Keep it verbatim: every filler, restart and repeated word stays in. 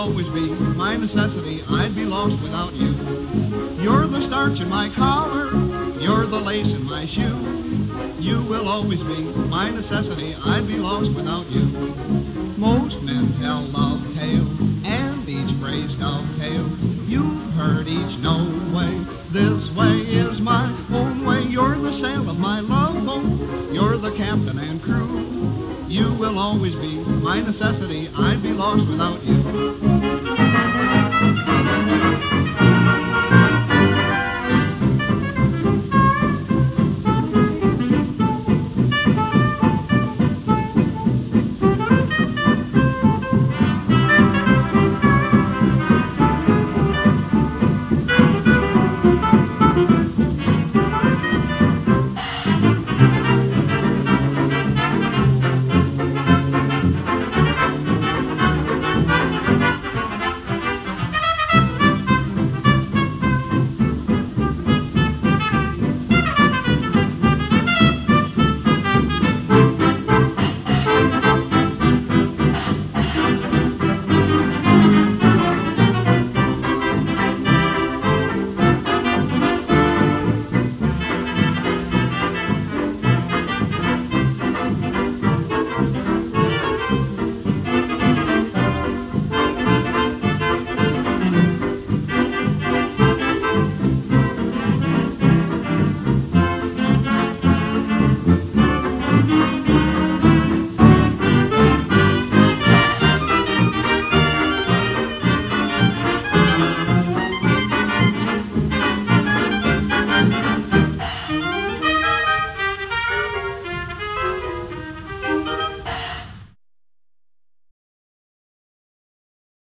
always be my necessity. I'd be lost without you. You're the starch in my collar. You're the lace in my shoe. You will always be my necessity. I'd be lost without you. Most men tell love tales, and each phrase dovetails. You've heard each note way. This way is my own way. You're the sail of my love boat. You're the captain and crew. You will always be my necessity. I'd be lost without you.